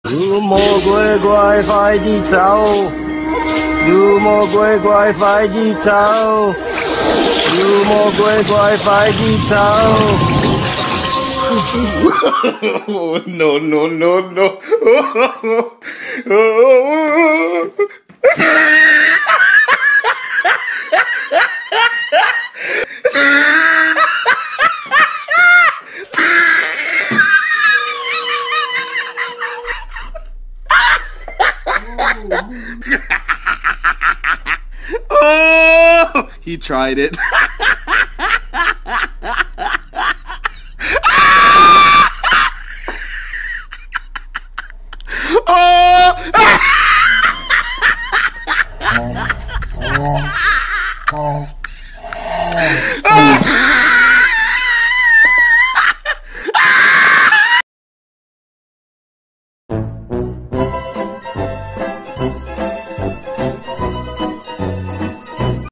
妖魔鬼怪快啲走！妖魔鬼怪快啲走！妖魔鬼怪快啲走！ No, no, no, no. Oh, he tried it. Oh!